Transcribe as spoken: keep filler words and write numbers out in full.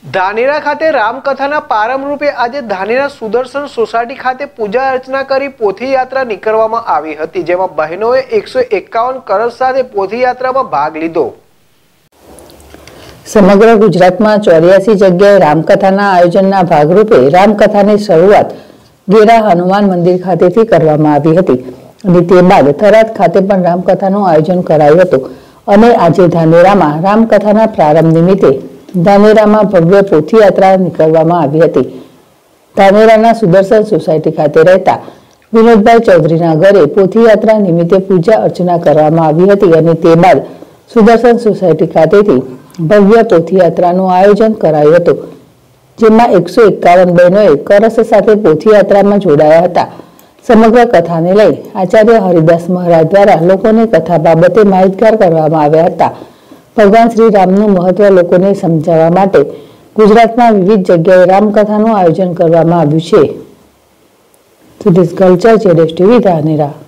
ધાનેરા ખાતે રામકથાના પ્રારંભ રૂપે આજે ધાનેરા સુદર્શન સોસાયટી ખાતે પૂજા અર્ચના કરી પોથી યાત્રા નીકળવામાં આવી હતી, જેમાં બહેનોએ એકસો એકાવન કળશ સાથે પોથી યાત્રામાં ભાગ લીધો। સમગ્ર ગુજરાતમાં ચોર્યાસી જગ્યાએ રામકથાના આયોજનના ભાગરૂપે રામકથાની શરૂઆત ગેરા હનુમાન મંદિર ખાતેથી કરવામાં આવી હતી અને તે બાદ થરાદ ખાતે પણ રામકથાનું આયોજન કરાયું હતું અને આજે ધાનેરામાં રામકથાના પ્રારંભ નિમિત્તે ધાનેરામાં ભવ્ય પોથી યાત્રા નીકળવામાં આવી હતી। ધાનેરાના સુદર્શન સોસાયટી ખાતે રહેતા વિનોદભાઈ ચૌધરીના ઘરે પોથી યાત્રા નિમિત્તે પૂજા અર્ચના કરવામાં આવી હતી અને તે બાદ સુદર્શન સોસાયટી ખાતેથી ભવ્ય પોથી યાત્રાનું આયોજન કરાયું હતું, જેમાં એકસો એકાવન બહેનોએ કળશ સાથે પોથી યાત્રામાં જોડાયા હતા। સમગ્ર કથાને લઈ આચાર્ય હરિદાસ મહારાજ દ્વારા લોકોને કથા બાબતે માહિતગાર કરવામાં આવ્યા હતા। ભગવાન શ્રી રામનું મહત્વ લોકોને સમજાવવા માટે ગુજરાતમાં વિવિધ જગ્યાએ રામકથાનું આયોજન કરવામાં આવ્યું છે। સુધીશ ગલચા, જેડેશ ટીવી, ધાનેરા।